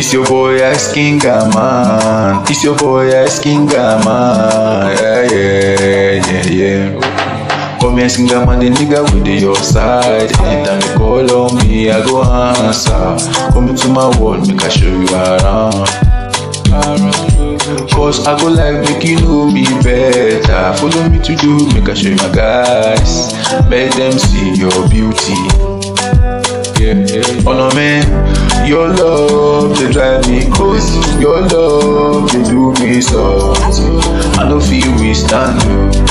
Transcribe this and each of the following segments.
It's your boy Ice King man. It's your boy Ice King man. Yeah. Come here, singer man, the nigga with your side. Anytime you call on me, I go answer. Come into my world, make I show you around. Cause I go like make you know me better. Follow me to do, make I show you my guys. Make them see your beauty. Oh no man, your love they drive me crazy. Your love they do me so. I don't feel we stand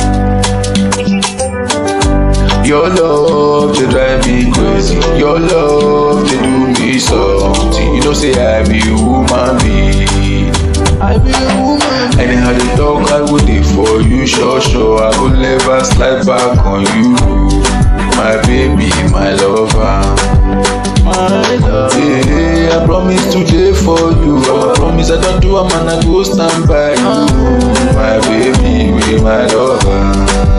Your love they drive me crazy. Your love they do me something. You know say I be human being. I be a woman. Anyhow they talk, I would do for you, sure. I will never slide back on you, my baby, my lover. Yeah, I promise today for you. I promise I don't do a man, I go stand by you, my baby, with my lover.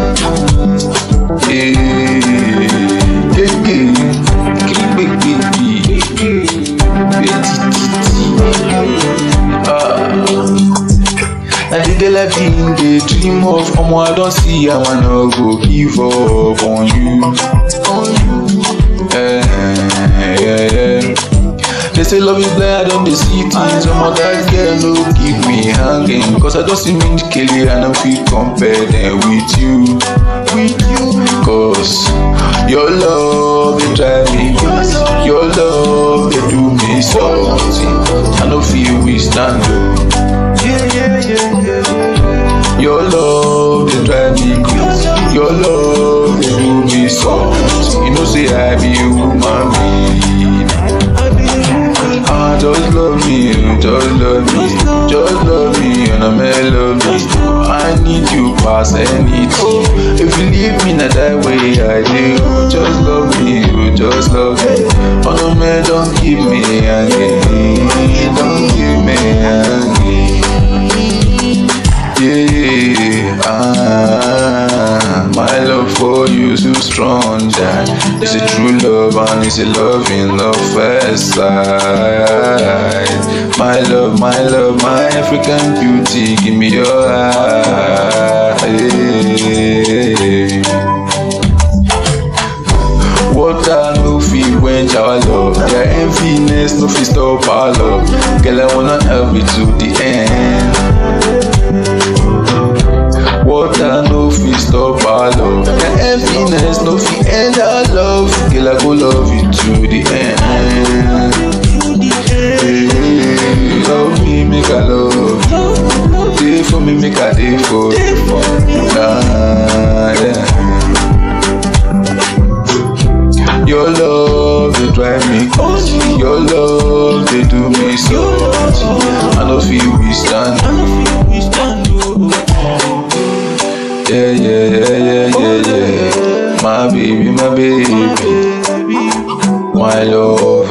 Now the girl I been they dream of, I don't see I wanna go give up on you. Yeah. They say love is blind, I don't see things. Some of that girl no keep me hanging. Cause I don't see me Kelly and I feel compared with you. Cause your love they drive me crazy. Your love they do me something. I don't feel we stand up. Your love they drive me crazy. Your love they do me something. You know say I be a woman being. Just love me, and I'm melody. I need you past anything. If you leave me not that way, I do. Just love me. Oh no man, don't keep me hanging. Don't keep me hanging. My love for you is so strong that it's a true love and it's a love in love first sight. My love, my African beauty, give me your heart. What I know feel when our love, their enviness no fit stop our love. Girl, I wanna help you to the end. What I know fi stop our love. The emptiness no fi end our love. Girl, I go love you to the end. Hey, love me, make I love you. Day for me, make I day for you. Yeah. Your love, they drive me crazy. Your love, they do me so. I don't feel we stand. Yeah. My baby, my love.